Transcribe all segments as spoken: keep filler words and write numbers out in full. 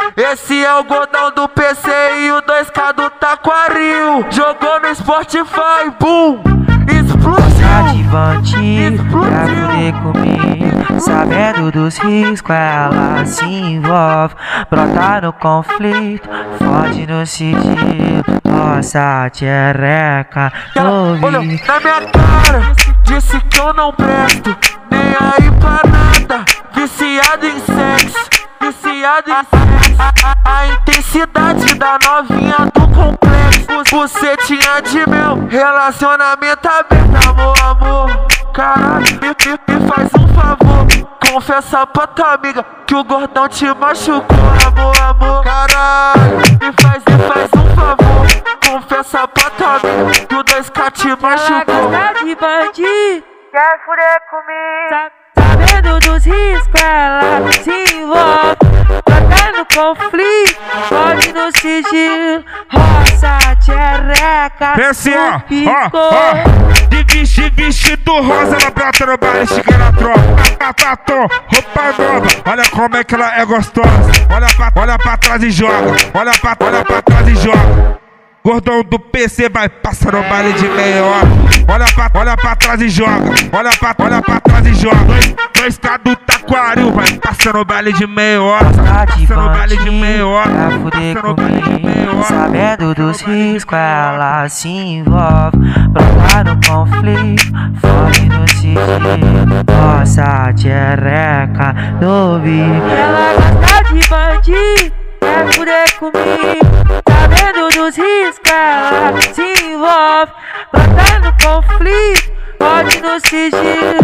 Esse é o gordão do P C e o dois K do Taquaril. Jogou no Spotify, boom, explodiu. Cativante, pra poder comigo, sabendo dos riscos, ela se envolve. Brota no conflito, foge no sigilo, nossa tchereca no Olhou vídeo. na minha cara, disse que eu não presto, nem aí pra nada. Viciado em sexo, viciado em sexo. A, a, a intensidade da novinha do complexo. Bucetinha de mel, relacionamento aberto. Amor, amor, caralho, me, me, me faz um favor. Confessa pra tua amiga que o gordão te machucou. Amor, amor, caralho, me faz, me faz um favor. Confessa pra tua amiga que o dois K te machucou. Ela gosta de bandido, quer fuder comigo, sabendo dos riscos, ela se envolve. Brota no conflito, foge no sigilo, roça tchereca Esse no ó, pico. ó, ó. De vestido, vestido rosa, ela brota no baile, chega na tropa. Batom, roupa nova, olha como é que ela é gostosa. Olha pra, olha pra trás e joga, olha pra, olha pra trás e joga. Gordão do P C vai passar no baile de meia hora. Olha pra, olha pra trás e joga, olha pra, olha pra trás e joga. Dois, dois K do Taquaril vai passar no baile de meia hora. Passa no baile de meia hora. Pra fuder comigo, sabendo dos riscos, ela se envolve. Brota no conflito, foge no sigilo, nossa tchereca no vídeo. Ela gosta de bandido, quer fuder comigo, sabendo dos riscos, ela se envolve. Brota no conflito, foge no sigilo,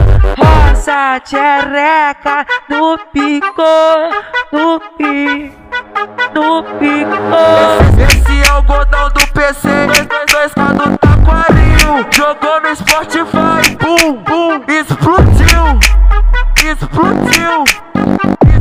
roça tchereca no pico, no pico, no pico. Esse é o gordão do P C, dois K do Taquaril. Jogou no Spotify, boom, boom, explodiu, explodiu.